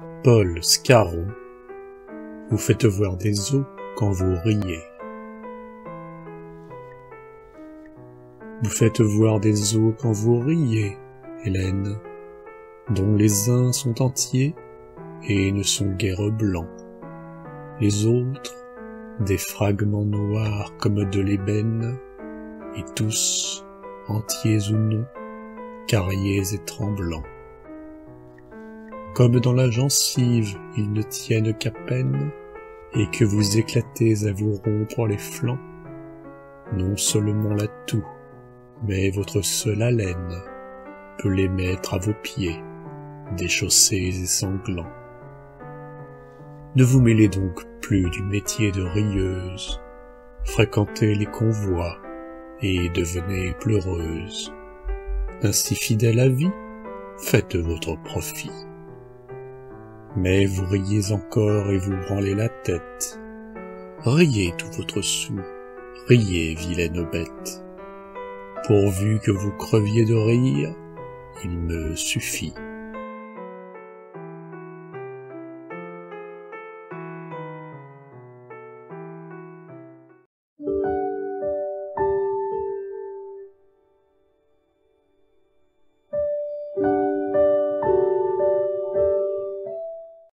Paul Scarron vous faites voir des os quand vous riez. Vous faites voir des os quand vous riez, Hélène, dont les uns sont entiers et ne sont guère blancs, les autres des fragments noirs comme de l'ébène, et tous, entiers ou non, carriés et tremblants. Comme dans la gencive ils ne tiennent qu'à peine, et que vous éclatez à vous rompre les flancs, non seulement la toux, mais votre seule haleine peut les mettre à vos pieds, déchaussés et sanglants. Ne vous mêlez donc plus du métier de rieuse, fréquentez les convois et devenez pleureuse. Ainsi fidèle à vie, faites votre profit. Mais vous riez encore et vous branlez la tête. Riez tout votre soûl, riez, vilaine bête. Pourvu que vous creviez de rire, il me suffit.